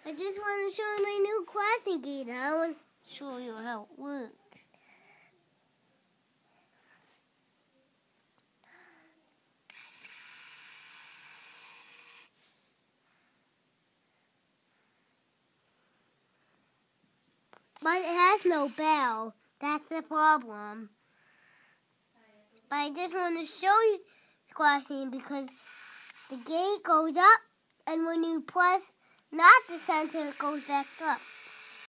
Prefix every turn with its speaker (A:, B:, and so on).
A: I just want to show you my new crossing gate. I want to show you how it works. But it has no bell. That's the problem. But I just want to show you the crossing because the gate goes up, and when you press not the center, it goes back up.